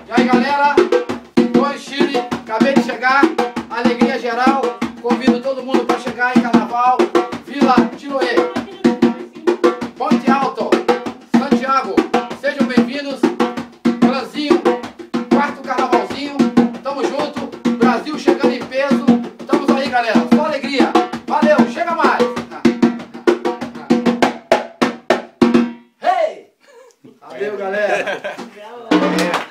E aí, galera, tô em Chile, acabei de chegar, alegria geral, convido todo mundo para chegar em Carnaval, Vila Chiloé, Ponte Alto, Santiago, sejam bem-vindos, Clãzinho, quarto carnavalzinho, tamo junto, Brasil chegando em peso, estamos aí, galera, só alegria, valeu, chega mais! Hey! Valeu, galera!